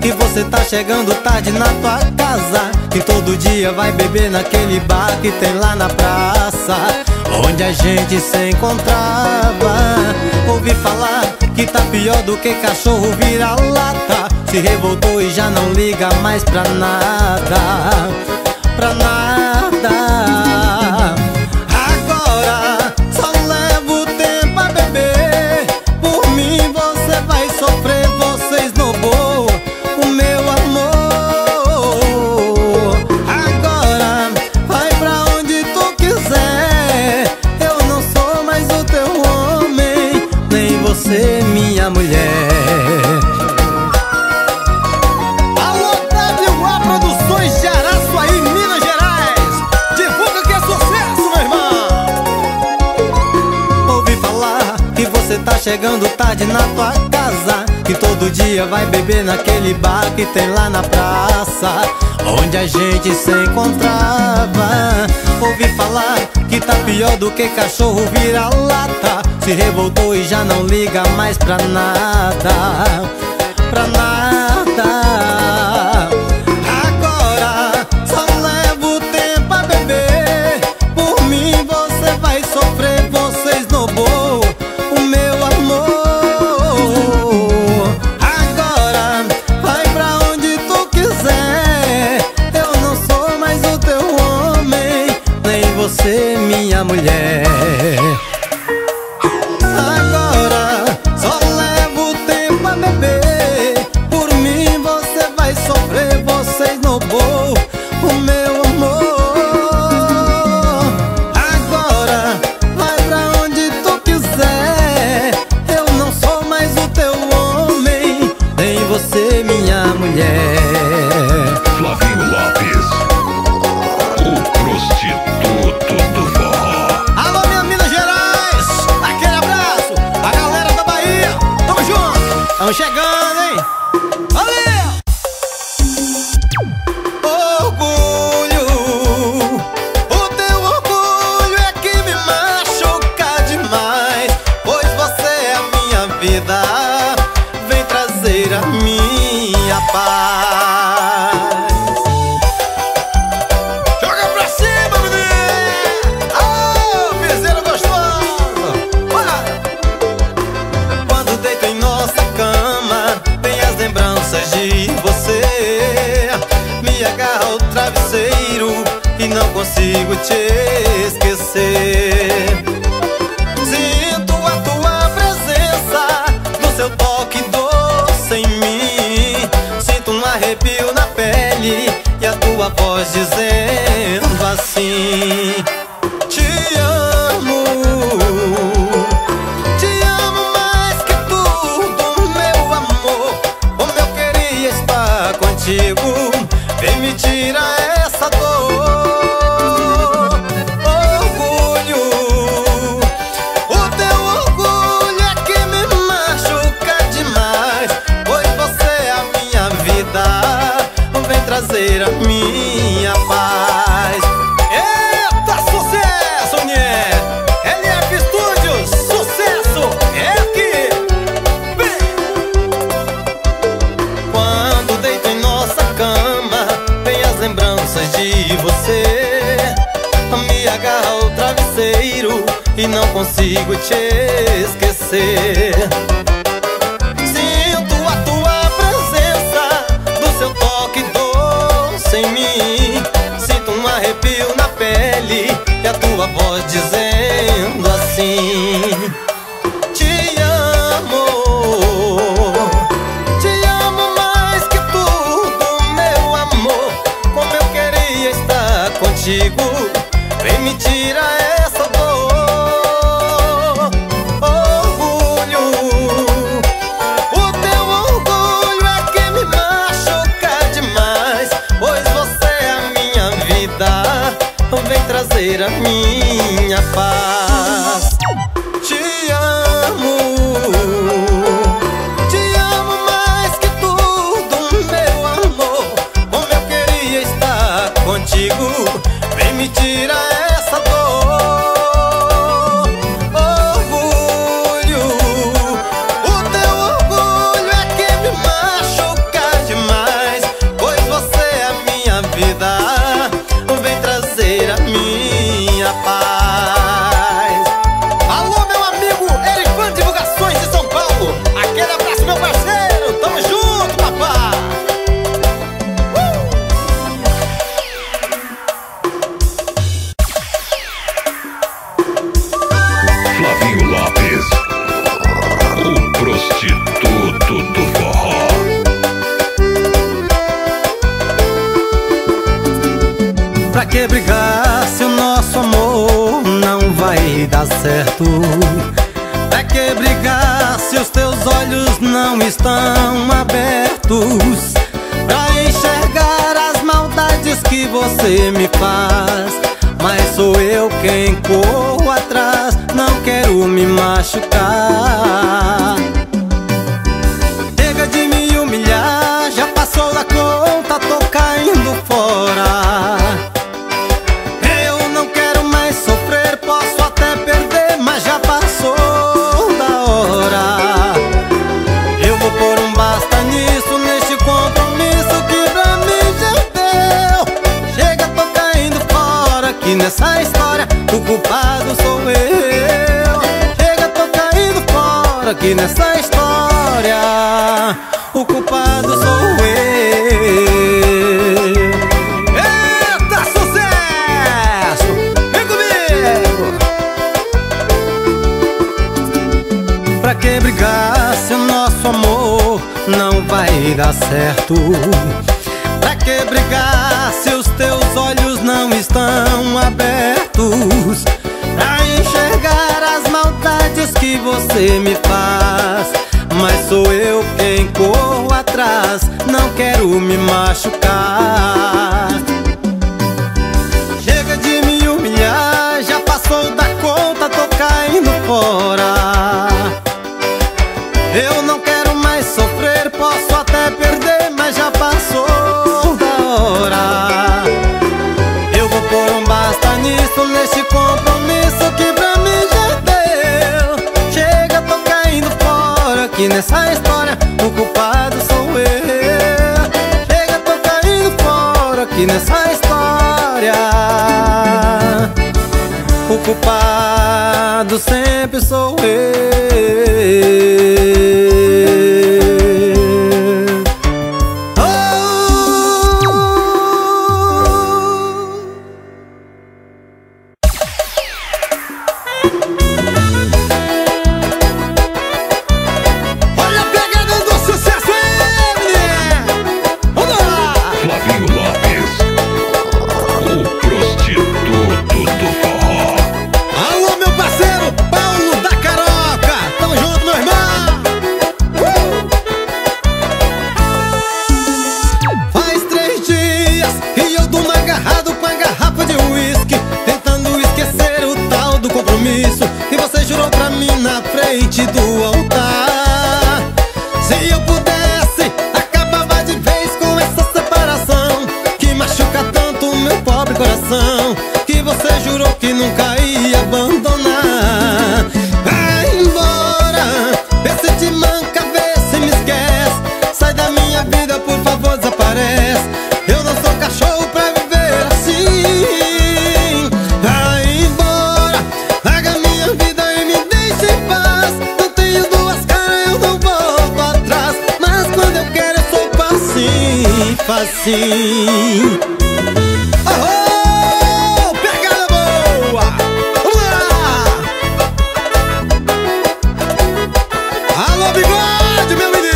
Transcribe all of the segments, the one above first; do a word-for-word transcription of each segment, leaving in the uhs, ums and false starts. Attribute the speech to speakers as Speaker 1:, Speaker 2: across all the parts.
Speaker 1: que você tá chegando tarde na tua casa, que todo dia vai beber naquele bar que tem lá na praça, onde a gente se encontrava. Ouvi falar que tá pior do que cachorro vira-lata, se revoltou e já não liga mais pra nada, pra nada. Agora só levo tempo a beber, por mim você vai sofrer, você esnobou o meu amor. Agora vai pra onde tu quiser, eu não sou mais o teu homem, nem você minha mulher.
Speaker 2: Alô, W A Produções de Araçuaí, Minas Gerais, divulga que é sucesso, meu irmão.
Speaker 1: Ouvi falar que você tá chegando tarde na tua casa, que todo dia vai beber naquele bar que tem lá na praça, onde a gente se encontrava. Ouvi falar que tá pior do que cachorro vira-lata, se revoltou e já não liga mais pra nada, pra nada. Agora só levo tempo a beber, por mim você vai sofrer, você esnobou o meu amor. Agora vai pra onde tu quiser, eu não sou mais o teu homem, nem você minha mulher. Agora só levo tempo a beber, por mim você vai sofrer, você esnobou o meu amor. Agora vai pra onde tu quiser, eu não sou mais o teu homem, nem você minha mulher.
Speaker 3: Flavinho Lopes, o prostituto do forró.
Speaker 2: Alô, minha Minas Gerais, aquele abraço, a galera da Bahia, tamo junto. Tamo chegando, hein? Valeu!
Speaker 1: Orgulho, o teu orgulho é que me machuca demais, pois você é a minha vida, vem trazer a minha paz.
Speaker 2: Joga pra cima, menino! Ô, piseiro gostoso! Bora!
Speaker 1: Quando deito em nossa cama, vem as lembranças de você, me agarra ao travesseiro e não consigo te esquecer. Sinto a tua presença, no seu toque doce em mim, sinto um arrepio na pele e a tua voz dizendo assim: te amo, te amo mais que tudo, meu amor. Como eu queria estar contigo, vem me tirar essa dor. Orgulho, o teu orgulho é que me machuca demais, pois você é a minha vida, vem trazer a minha paz.
Speaker 2: Eita, sucesso, mulher! L F Studios, sucesso! É aqui! Vem!
Speaker 1: Quando deito em nossa cama, vem as lembranças de você, me agarra ao travesseiro e não consigo te esquecer. Sinto a tua presença, do seu toque doce em mim, sinto um arrepio na pele e a tua voz dizendo assim: te amo, te amo mais que tudo, meu amor. Como eu queria estar contigo, vem me tirar essa dor. Orgulho, o teu orgulho é que me machuca demais, pois você é a minha vida, vem trazer a minha paz. Te amo, te amo mais que tudo, meu amor. Como eu queria estar contigo, vem me tirar essa dor. Orgulho, o teu orgulho é que me machuca demais, certo. Pra que brigar se os teus olhos não estão abertos pra enxergar as maldades que você me faz? Mas sou eu quem corro atrás, não quero me machucar. Chega de me humilhar, já passou da conta, tô caindo fora. Eu não quero mais sofrer, posso até perder, mas já passou da hora. Eu vou pôr um basta nisso, neste compromisso que pra mim já deu. Chega, tô caindo fora, que nessa história o culpado sou eu. Chega, tô caindo fora, que nessa história o culpado sou eu.
Speaker 2: Eita, sucesso! Vem comigo!
Speaker 1: Pra que brigar se o nosso amor não vai dar certo? Pra que brigar se os teus olhos não estão abertos pra enxergar as maldades que você me faz? Mas sou eu quem corro atrás, não quero me machucar. Chega de me humilhar, já passou da conta, tô caindo fora. Eu não quero mais sofrer, posso até perder, mas já passou da hora. Eu vou pôr um basta nisso, nesse compromisso que pra mim já deu. Chega, tô caindo fora, que nessa história o culpado sou eu. Chega, tô caindo fora, que nessa história o culpado sempre sou eu. E você jurou pra mim na frente do altar. Se eu pudesse, acabava de vez com essa separação que machuca tanto o meu pobre coração, que você jurou que nunca ia abandonar. Vai embora, vê se te manca, vê se me esquece. Sai da minha vida, por favor, desaparece. Eu não sou cachorro pra viver assim. Vai embora, larga minha vida e me deixa em paz. Não tenho duas caras, eu não volto atrás. Mas quando eu quero eu sou facinho, facinho.
Speaker 2: Oh, pegada boa! Vamos lá! Alô, bigode, meu menino!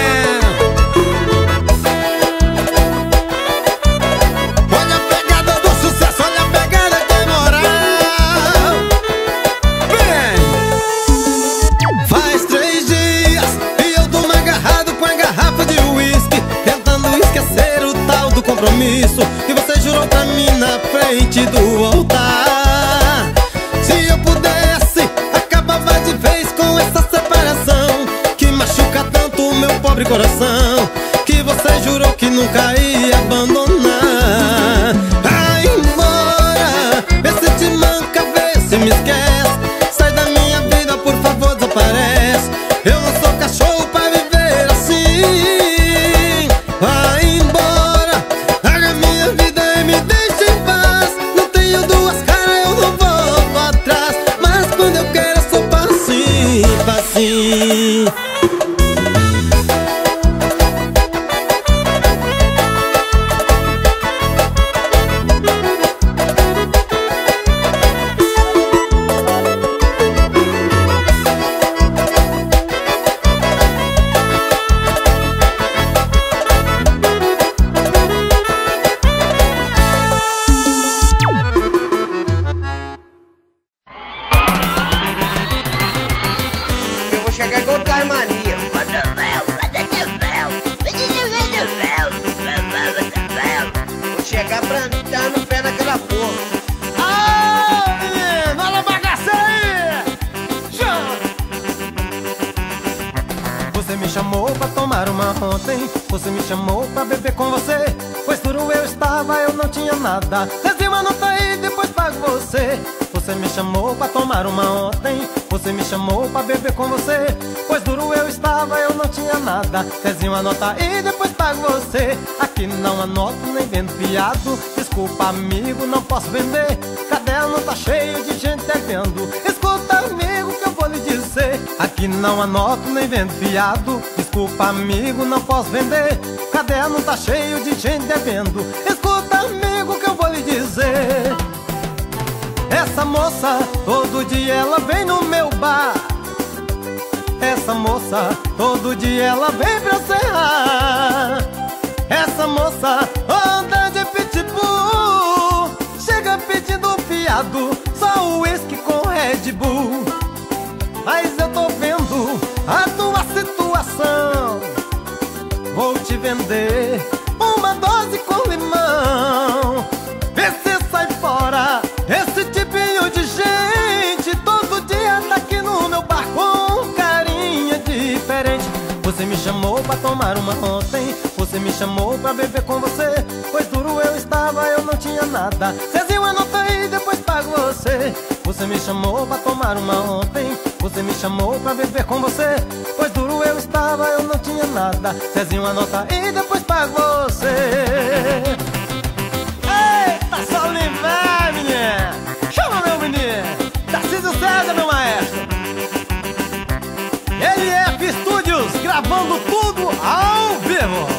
Speaker 2: Olha a pegada do sucesso, olha a pegada que é moral. Vem!
Speaker 1: Faz três dias e eu tô agarrado com a garrafa de uísque, tentando esquecer o tal do compromisso que você jurou pra mim na frente do altar. Se eu pudesse, acabava de vez com essa separação que machuca tanto o meu pobre coração, que você jurou que nunca ia abandonar. Vai embora, vê se te manca, vê se me esquece. Sai da minha vida, por favor, desaparece. Eu não sou cachorro pra viver assim. Vai embora, larga minha vida e me deixa em paz. Não tenho duas caras, eu não volto atrás. Mas quando eu quero eu sou facinho, facinho.
Speaker 4: pra entrar no pé daquela porra.
Speaker 2: Ah, menino, olha a bagaça aí! Chama! Você me chamou pra tomar uma ontem, você me chamou pra beber com você. Pois duro eu estava, eu não tinha nada. Desde uma nota aí, depois pago você. Você me chamou pra tomar uma ontem, você me chamou pra beber com você. Pois duro eu estava, eu não tinha nada. Desde uma nota aí, depois pago você. Aqui não anoto nem vendo fiado. Desculpa amigo, não posso vender. Caderno tá cheio de gente devendo. Escuta amigo que eu vou lhe dizer. Aqui não anoto nem vendo fiado. Desculpa amigo, não posso vender. Caderno tá cheio de gente devendo. Escuta amigo que eu vou lhe dizer. Essa moça, todo dia ela vem no meu bar. Essa moça, todo dia ela vem pra serrar. Essa moça anda de pitbull, chega pedindo fiado, só o uísque com Red Bull. Mas eu tô vendo a tua situação, vou te vender uma dose com limão. Vê se sai fora esse tipinho de gente. Todo dia tá aqui no meu bar com carinha diferente. Você me chamou pra tomar uma ontem, você me chamou pra beber com você. Pois duro eu estava, eu não tinha nada. Cezinho anota aí, depois pago você. Você me chamou pra tomar uma ontem, você me chamou pra beber com você. Pois duro eu estava, eu não tinha nada. Cezinho anota aí, depois pago você. Eita, só limpar, menina. Chama meu menino Tarcísio César, meu maestro. L F Studios, gravando tudo ao vivo.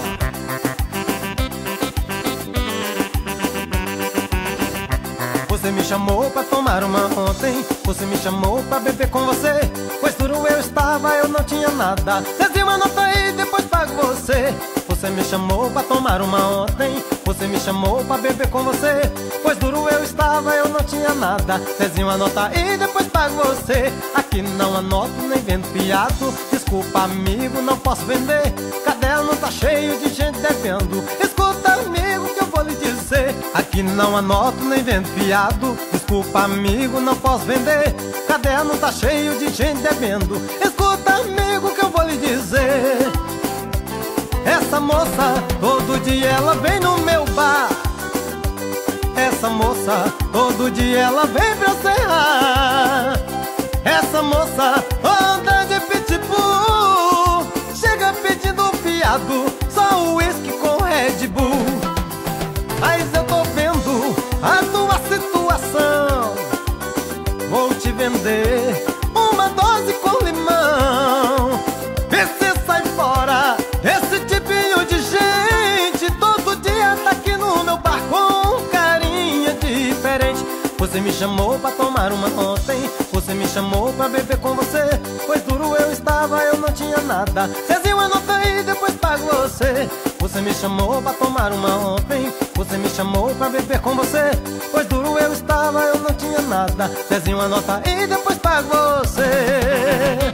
Speaker 2: Você me chamou pra tomar uma ontem, você me chamou pra beber com você. Pois duro eu estava, eu não tinha nada. Desde uma nota aí, depois pago você. Você me chamou pra tomar uma ontem, você me chamou pra beber com você. Pois duro eu estava, eu não tinha nada. Desde uma nota aí, depois pago você. Aqui não anoto nem vendo fiado. Desculpa amigo, não posso vender. Caderno tá cheio de gente devendo. Escuta amigo que eu vou lhe dizer. Aqui não anoto nem vendo fiado. Desculpa amigo, não posso vender. Caderno tá cheio de gente devendo. Escuta amigo que eu vou lhe dizer. Essa moça, todo dia ela vem no meu bar. Essa moça, todo dia ela vem pra serrar. Essa moça anda de pitbull, chega pedindo fiado, só o uísque com Red Bull. Mas eu tô vendo a tua situação, vou te vender uma dose com limão. Vê se sai fora esse tipinho de gente. Todo dia tá aqui no meu bar com carinha diferente. Você me chamou pra tomar uma ontem, você me chamou pra beber com você. Pois duro eu estava, eu não tinha nada. Cezinho anota aí, depois pago você. Você me chamou pra tomar uma ontem, você me chamou pra beber com você. Pois duro eu estava, eu não tinha nada. Cezinho anota aí, depois pago você.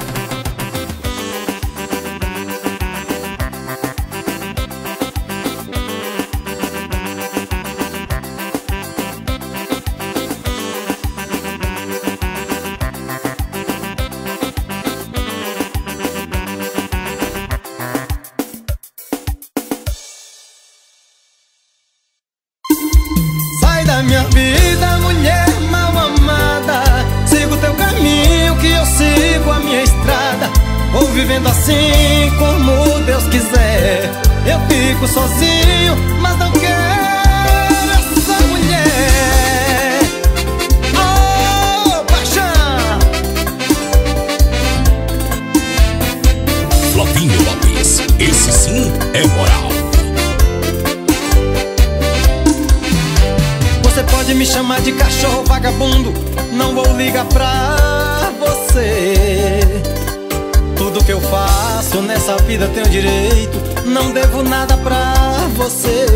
Speaker 2: Minha vida, mulher mal amada, sigo teu caminho que eu sigo a minha estrada. Vou vivendo assim como Deus quiser. Eu fico sozinho, mas não quero essa mulher. Oh, paixão!
Speaker 5: Flavinho Lopes, esse sim é moral.
Speaker 2: Você pode me chamar de cachorro vagabundo, não vou ligar pra você. Tudo que eu faço nessa vida tenho direito, não devo nada pra você.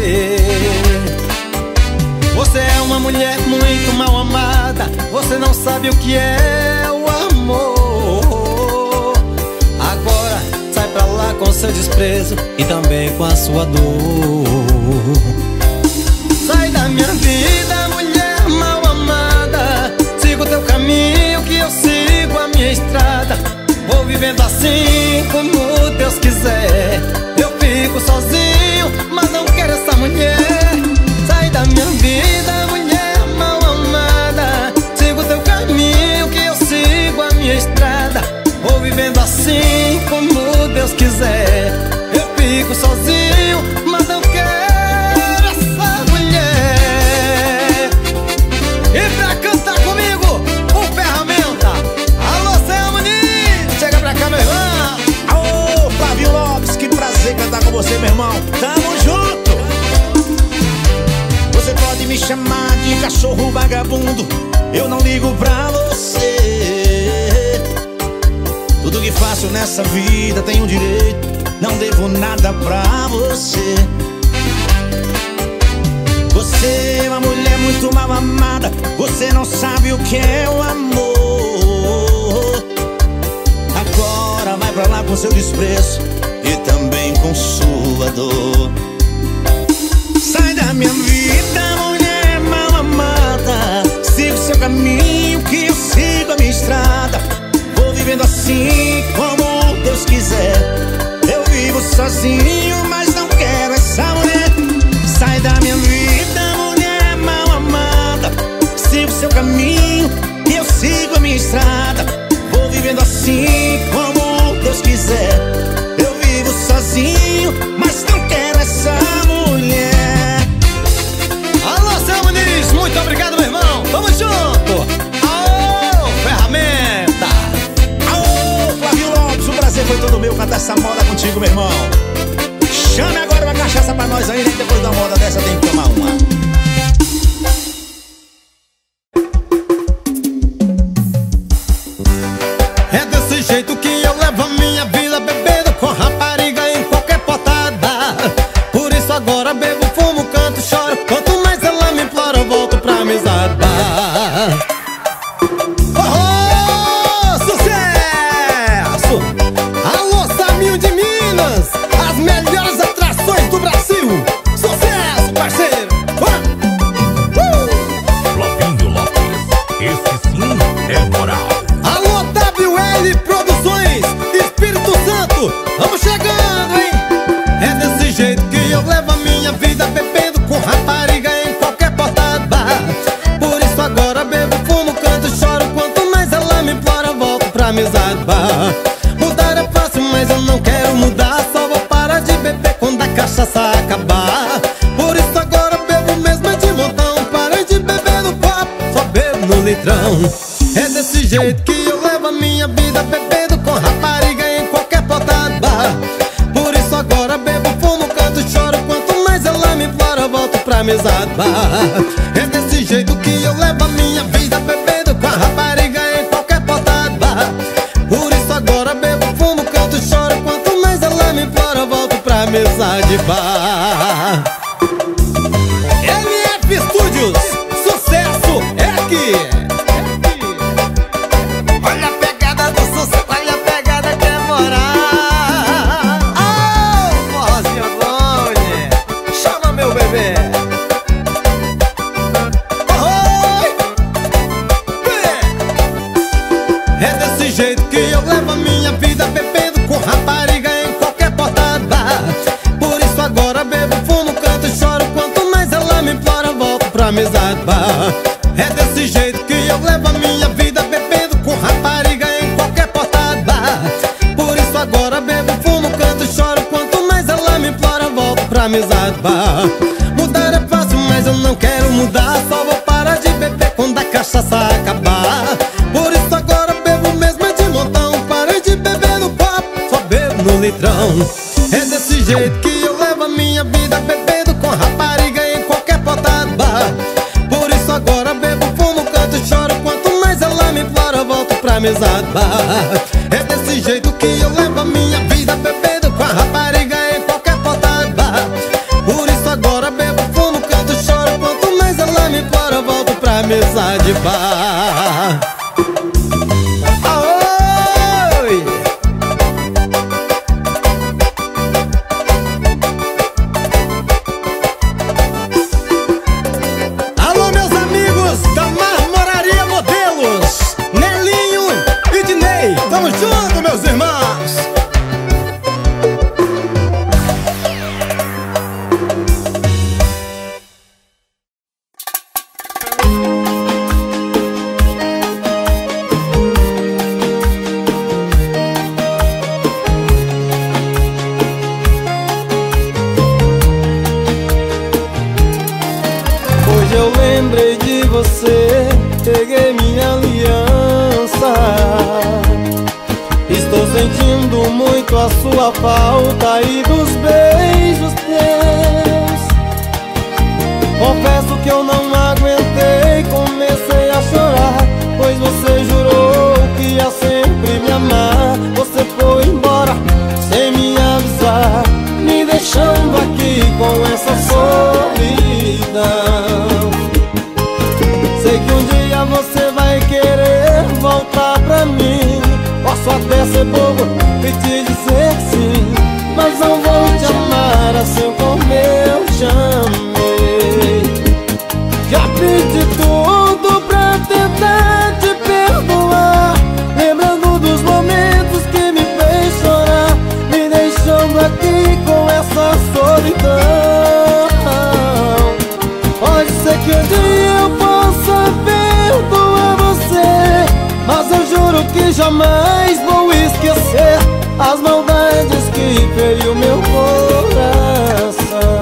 Speaker 2: Você é uma mulher muito mal amada, você não sabe o que é o amor. Agora sai pra lá com seu desprezo e também com a sua dor. Sai da da minha vida, mulher mal amada. Sigo teu caminho que eu sigo a minha estrada. Vou vivendo assim como Deus quiser. Eu fico sozinho, mas não quero essa mulher. Sai da minha vida, mulher mal amada. Sigo teu caminho que eu sigo a minha estrada. Vou vivendo assim como Deus quiser. Eu fico sozinho, mas não quero essa mulher. E pra cantar comigo, o Ferramenta. Alô, Céu Muniz, chega pra cá, meu irmão.
Speaker 6: Ô, Flávio Lopes, que prazer cantar com você, meu irmão. Tamo junto. Você pode me chamar de cachorro vagabundo, eu não ligo pra você. Tudo que faço nessa vida tenho direito, não devo nada pra você. Você é uma mulher muito mal amada, você não sabe o que é o amor. Agora vai pra lá com seu desprezo e também com sua dor. Sai da minha vida, mulher mal amada. Siga o seu caminho que eu sigo a minha estrada. Vou vivendo assim como Deus quiser. Eu vivo sozinho, mas não quero essa mulher. Sai da minha vida, mulher mal amada. Siga o seu caminho e eu sigo a minha estrada. Vou vivendo assim como Deus quiser. Eu vivo sozinho, mas não quero essa mulher.
Speaker 2: Alô, Céu Muniz, muito obrigado, meu irmão. Tamo junto. Aô, Ferramenta.
Speaker 6: Aô, Flávio Lopes, o prazer foi todo meu cantar essa moda contigo, meu irmão. Chame agora uma cachaça pra nós aí, né? Depois da moda dessa tem que tomar uma.
Speaker 2: É desse jeito que eu levo a minha vida, bebendo com rapariga em qualquer potada. Por isso agora bebo, fumo, canto, choro. Quanto mais ela me implora, eu volto pra amizade. Oh, sucesso! Alô, Saminho de Minas, as melhores atrações do Brasil. Sucesso, parceiro! Uh!
Speaker 5: Flavinho Lopes, esse sim é moral.
Speaker 2: Alô, W L Produções, Espírito Santo, vamos chegando, hein? É desse jeito que eu levo a minha vida, bebendo com rapariga em qualquer portada. Por isso agora bebo, fumo, canto, choro. Quanto mais ela me implora, volto pra amizade. Mudar é fácil, mas eu não quero mudar. Só vou parar de beber quando a cachaça acabar. Por isso agora bebo mesmo de montão. Parei de beber no copo, só bebo no litrão. É desse jeito que eu levo a minha vida, bebendo com rapariga em qualquer potada. Por isso agora bebo, fumo, canto, choro. Quanto mais ela me implora, eu volto pra amizade. É desse jeito que eu levo a minha vida, bebendo com a rapariga em qualquer potada. Por isso agora bebo, fumo, canto, choro. Quanto mais ela me implora, eu volto pra amizade. L F Studios, sucesso é aqui. Olha a pegada do sucesso, olha a pegada que é moral. Oh, forrozinho bom, né? Chama meu bebê. Oi! É desse jeito que eu levo a minha vida, bebendo com rapariga em qualquer portada. Por isso agora bebo, fumo, canto, choro. Quanto mais ela me implora, volto pra amizade. É desse jeito que eu levo a minha vida, bebendo com rapariga em qualquer portada. Por isso agora bebo, fumo, canto, choro. Quanto mais ela me implora, volto pra amizade. Mudar é fácil, mas eu não quero mudar. Só vou parar de beber quando a cachaça acabar. Por isso agora bebo mesmo de montão. Parei de beber no copo, só bebo no litrão. É desse jeito que eu levo a minha vida, bebendo com rapariga em qualquer potada. Por isso agora bebo, fumo, canto, choro. Quanto mais ela me implora, eu volto pra amizade. É desse jeito que eu levo a minha vida, bebendo com a rapariga em qualquer potada. Por isso agora bebo, fumo, canto, choro. Quanto mais ela me implora, eu volto pra amizade. Aoi! você, peguei minha aliança. Estou sentindo muito a sua falta e dos beijos teus. Confesso que eu não aguentei, comecei a chorar, pois você jurou que ia sempre me amar. Você foi embora sem me avisar, me deixando aqui com essa solidão. Sei que um dia você vai querer voltar pra mim. Posso até ser bobo e te dizer sim, mas não vou te amar assim como eu te amei. Já fiz de tudo pra tentar te perdoar, lembrando dos momentos que me fez chorar, me deixando aqui com essa solidão. Pode ser que um dia eu possa perdoar você, mas eu juro que jamais vou esquecer as maldades que feriu meu coração.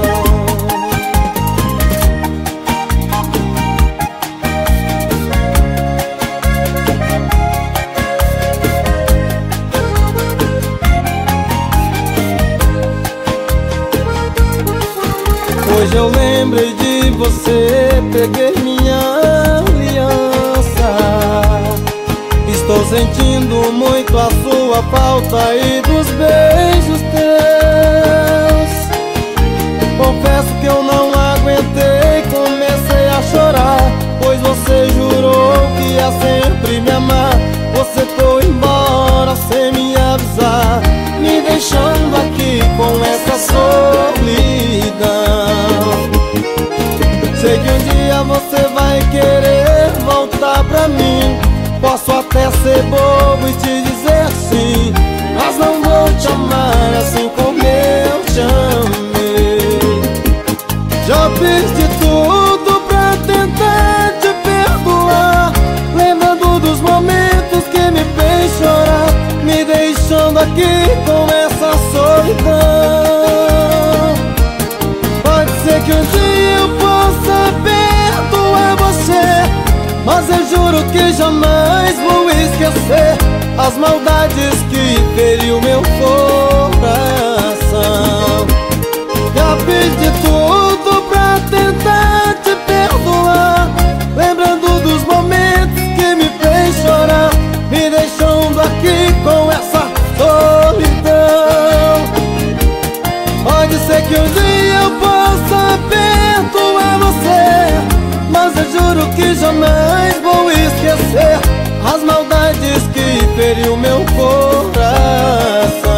Speaker 2: Hoje eu lembrei de você, peguei minha aliança. Estou sentindo muito a sua falta e dos beijos teus. Confesso que eu não aguentei, comecei a chorar, pois você jurou que ia sempre me amar. Você foi embora sem me avisar, me deixando aqui com essa solidão. Sei que um dia você vai querer voltar pra mim. Posso até ser bobo e te dizer sim, mas não vou te amar assim como eu te amei. Já fiz de tudo pra tentar te perdoar, lembrando dos momentos que me fez chorar, me deixando aqui com essa solidão. Pode ser que um dia eu possa perdoar você, mas eu juro que jamais vou esquecer as maldades que feriu meu coração. Já fiz de tudo pra tentar te perdoar, lembrando dos momentos que me fez chorar, me deixando aqui com essa solidão. Pode ser que um dia eu possa perdoar você, mas eu juro que jamais vou esquecer as maldades que feriu meu coração.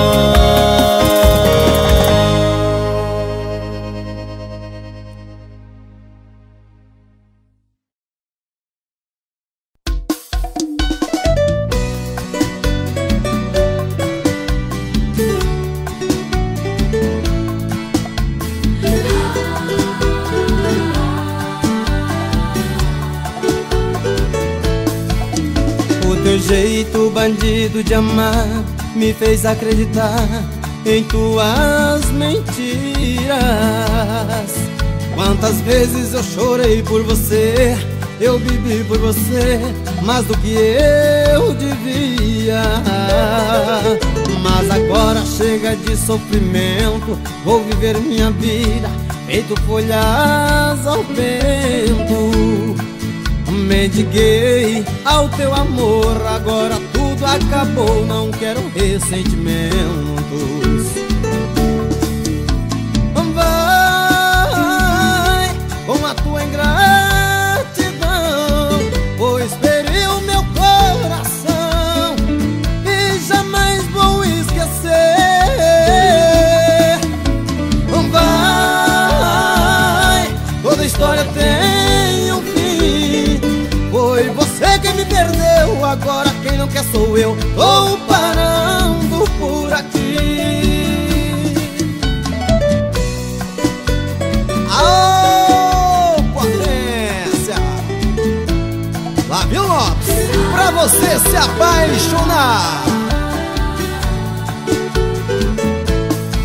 Speaker 2: Teu jeito bandido de amar me fez acreditar em tuas mentiras. Quantas vezes eu chorei por você, eu bebi por você mais do que eu devia. Mas agora chega de sofrimento, vou viver minha vida feito folhas ao vento. Mendiguei ao teu amor, agora tudo acabou, não quero ressentimentos. Vai com a tua ingratidão, pois feriu o meu coração e jamais vou esquecer. Vai, toda história tem um fim. Foi você quem me perdeu, agora quem não quer sou eu. Tô parando por aqui. Aô, potência! Flavio Lopes, pra você se apaixonar.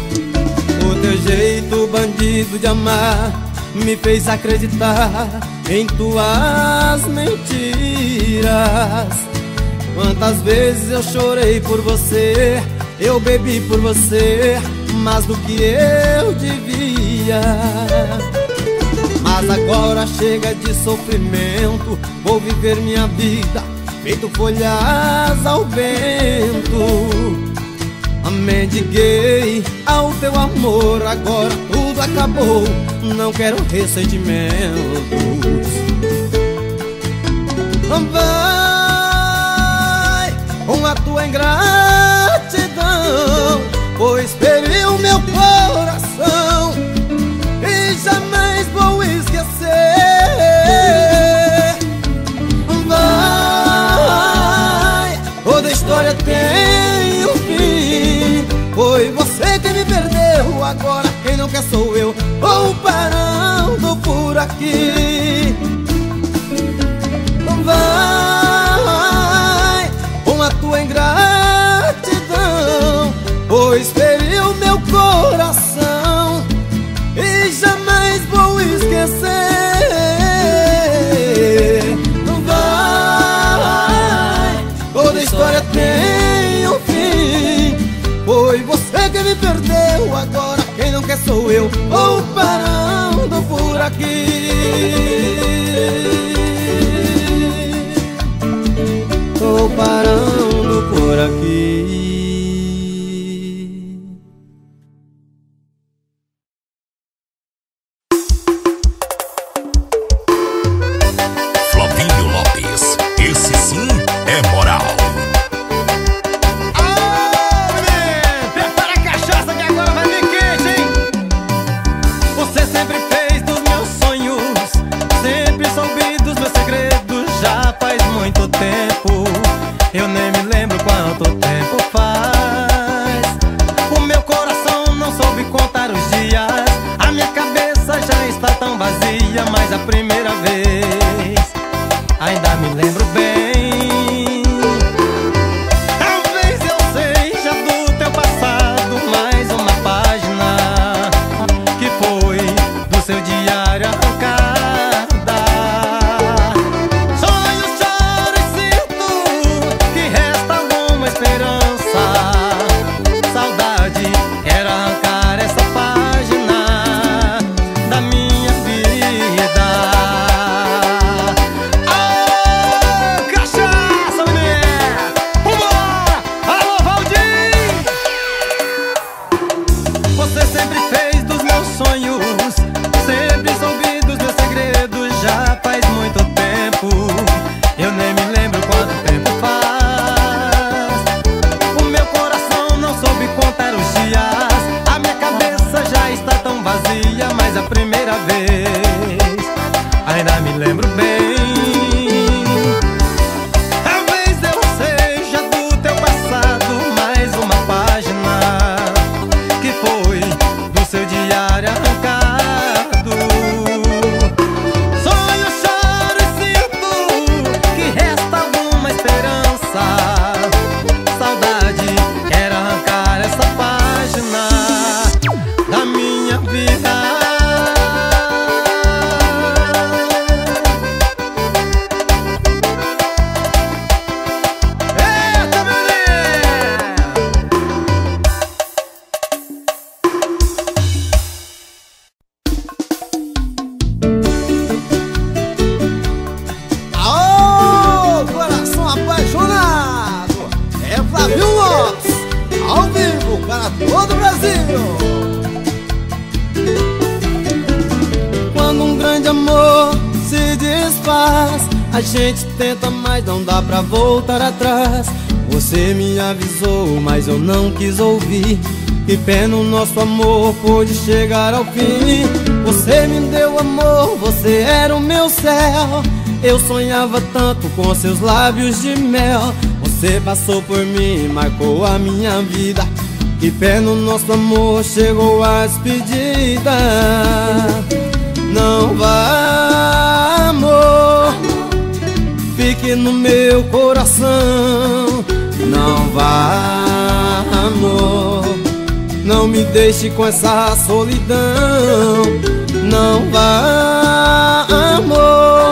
Speaker 2: O teu jeito bandido de amar me fez acreditar em tuas mentiras. Quantas vezes eu chorei por você, eu bebi por você, mais do que eu devia. Mas agora chega de sofrimento, vou viver minha vida feito folhas ao vento. Mendiguei ao teu amor, agora tudo acabou, não quero ressentimentos. Vai com a tua ingratidão, pois feriu meu coração e jamais vou esquecer. Vai, toda história tem um fim, foi você que me perdeu, agora quem não quer sou eu. Vou parando por aqui. Vai com a tua ingratidão, pois feriu meu coração e jamais vou esquecer. Vai, toda história tem um fim, foi você que me perdeu, agora quem não quer sou eu. Vou parando por aqui. Tô parando por aqui.
Speaker 5: Flavinho Lopes, esse sim é moral.
Speaker 2: Ô, menino, prepara a cachaça que agora vai vir quente, hein? Você sempre fez dos meus sonhos, sempre soube dos meus segredos, já faz muito tempo. Eu nem me lembro quanto tempo faz. O meu coração não soube contar os dias, a minha cabeça já está tão vazia, mas a primeira vez ainda me lembro bem. Talvez eu seja do teu passado, mais uma página que foi do seu diário arrancada. Sonho, choro e sinto que resta alguma esperança. Saudade, quero arrancar essa página da minha vida. Ô, cachaça, mulher! Vambora! Alô, Valdir! Você sempre fez dos meus sonhos, sempre soube dos meus segredos, já faz muito tempo. Eu nem me lembro quanto tempo faz. O meu coração não soube contar os dias, a minha cabeça já está tão vazia, mas a primeira vez ainda me lembro bem. Talvez eu seja do teu passado, mais uma página que foi do seu diário arrancado. Sonho, choro e sinto que resta alguma esperança. Saudade, quero arrancar essa página da minha vida. Eita, menino! Aô, coração apaixonado! É Flavinho Lopes, ao vivo para todo o Brasil. Quando um grande amor se desfaz, a gente tenta, mas não dá pra voltar atrás. Você me avisou, mas eu não quis ouvir. Que pena o nosso amor pôde chegar ao fim. Você me deu amor, você era o meu céu. Eu sonhava tanto com seus lábios de mel. Você passou por mim, marcou a minha vida. Que pena o nosso amor chegou à despedida. Não vá, amor, fique no meu coração. Não vá, amor, não me deixe com essa solidão. Não vá, amor,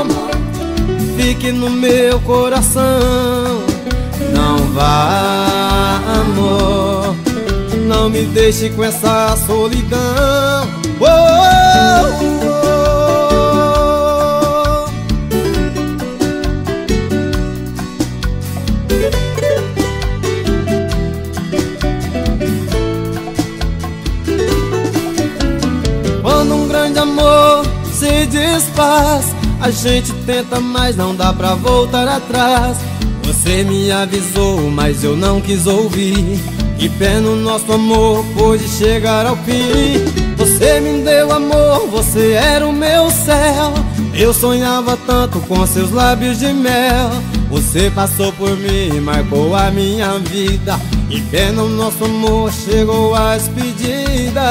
Speaker 2: no meu coração. Não vá, amor, não me deixe com essa solidão. Oh, oh, oh. Quando um grande amor se desfaz, a gente tenta, mas não dá pra voltar atrás. Você me avisou, mas eu não quis ouvir. Que pena o nosso amor pôde chegar ao fim. Você me deu amor, você era o meu céu. Eu sonhava tanto com seus lábios de mel. Você passou por mim e marcou a minha vida. Que pena o nosso amor chegou às despedida.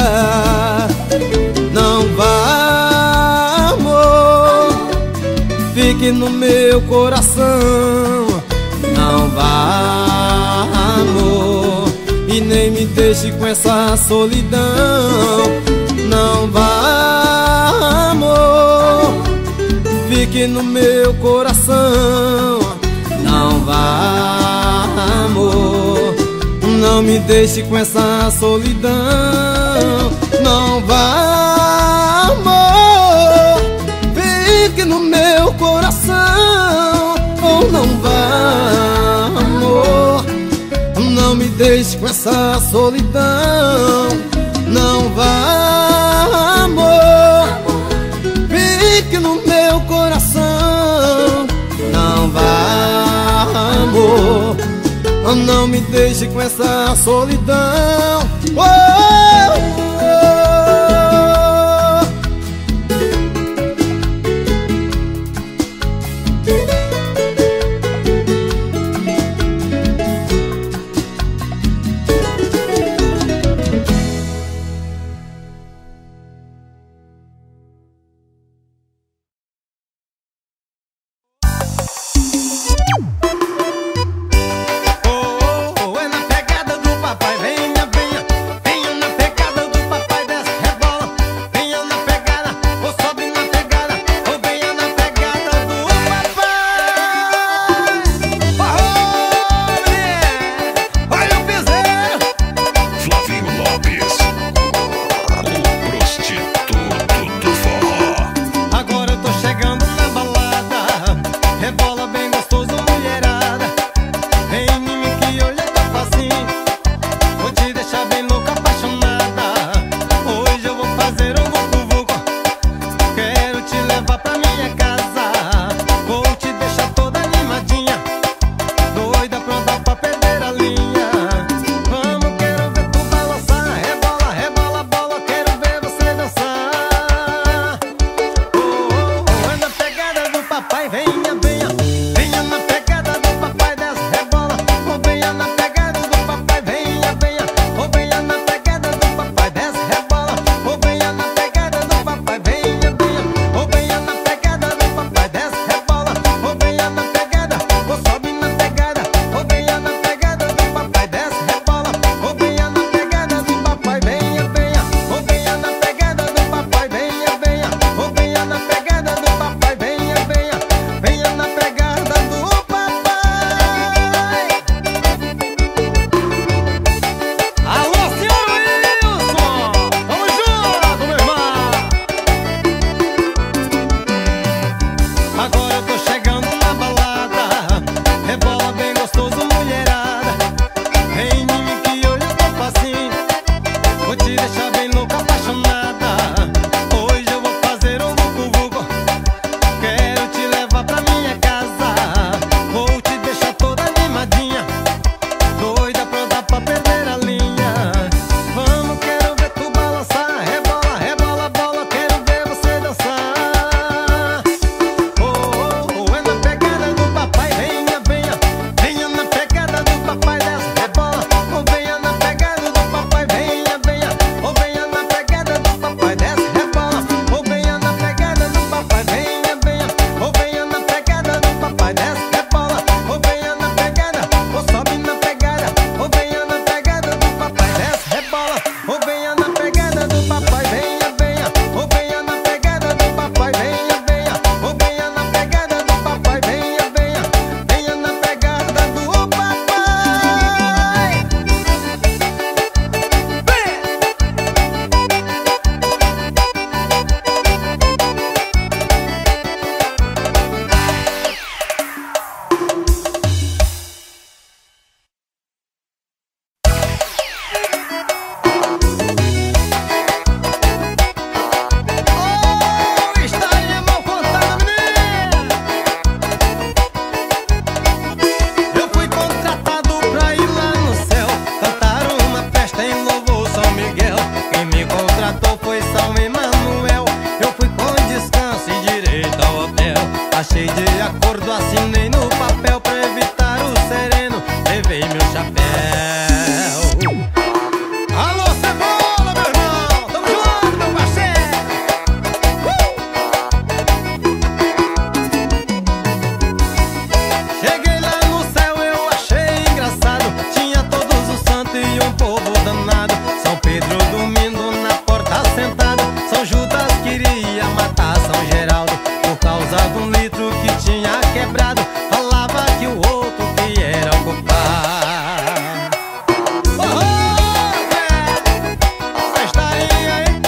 Speaker 2: Não vá, amor, fique no meu coração. Não vá, amor, e nem me deixe com essa solidão. Não vá, amor, fique no meu coração. Não vá, amor, não me deixe com essa solidão. Não vá, amor, fique no meu coração. Ou não vá, amor, não me deixe com essa solidão. Não vá, amor, fique no meu coração. Não vá, amor, não me deixe com essa solidão. Oh, oh, oh.
Speaker 1: Oh, oh, oh, é na pegada do papai. Venha, venha, venha na pegada do
Speaker 2: queria matar São Geraldo por causa de um litro que tinha quebrado. Falava que o outro que era o culpado. Oh, oh, é. Essa historinha aí.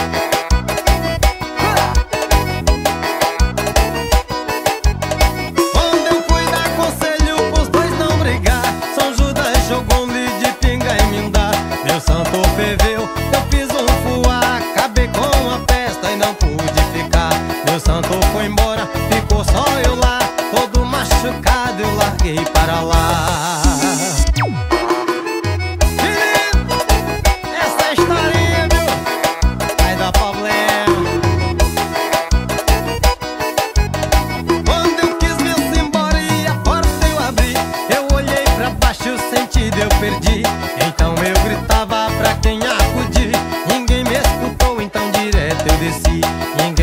Speaker 2: Quando eu fui dar conselho pros dois não brigar, São Judas jogou um litro de pinga em mim dar. Meu santo ferveu, eu fiz um fuá, acabei com a festa e não pude ficar. Meu santo foi embora, ficou só eu lá, todo machucado eu larguei para lá. Menino, essa historinha, viu, vai dar problema. Quando eu quis me embora e a porta eu abri, eu olhei pra baixo, o sentido eu perdi. Então eu gritava pra quem acudir, ninguém me escutou, então direto eu desci. Ninguém